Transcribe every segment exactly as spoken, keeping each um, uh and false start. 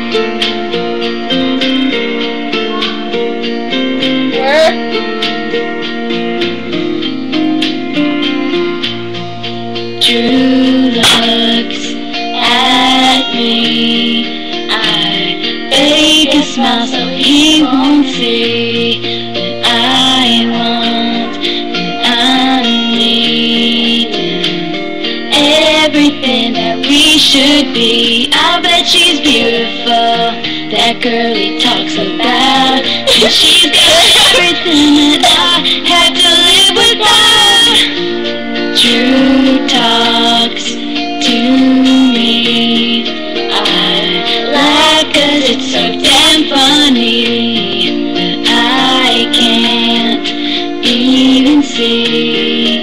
Drew looks at me. I fake a smile so he won't see that I want and I'm needing everything that we should be. I bet she's beautiful, that girl he talks about, and she's got everything that I had to live without. Drew talks to me. I laugh cause it's so damn funny, but I can't even see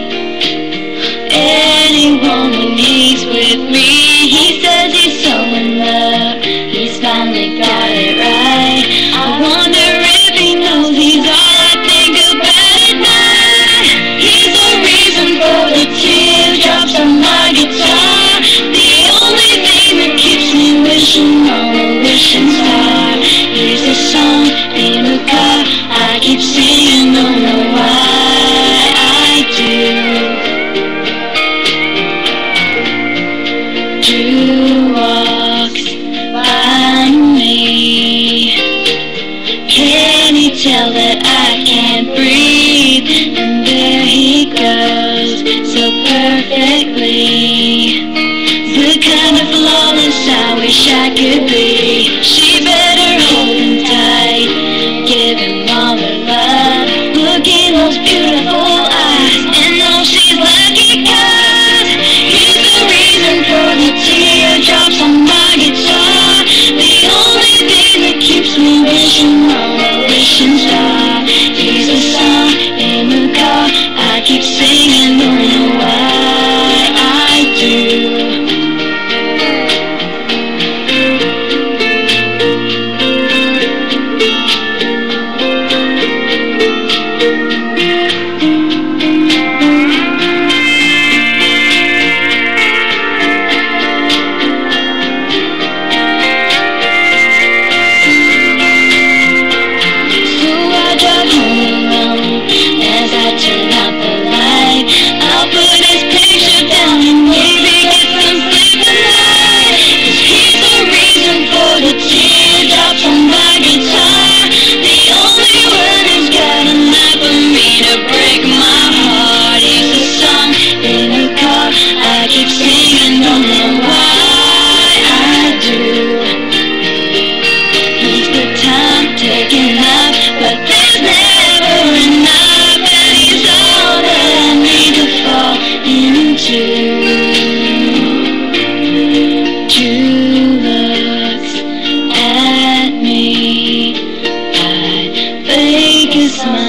anyone when he's with me. He says he's so in love, he's finally got it right. I wonder if he knows he's all I think about at night. He's the reason for the teardrops on my guitar, the only thing that keeps me wishing on a wishing star. Here's a song in the car I keep singing, don't know why I do. Drew walks by me. Can he tell that I can't breathe? And there he goes, so perfectly, the kind of flawless I wish I could be. She better hold him tight, give him all her love. Look in those beautiful eyes and know she's lucky cause he's the reason for the teardrops on my guitar, the only thing that keeps me wishing on a wishing star. He's the song in the car I keep singing, don't know why I do. Drew looks at me. I fake a smile.